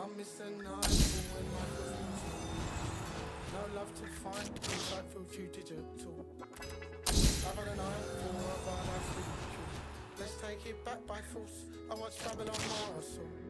I miss the night when life was beautiful. No love to find, inside feel too digital. I've had a night for a life with you. Let's take it back by force. I watch Babylon Marshall.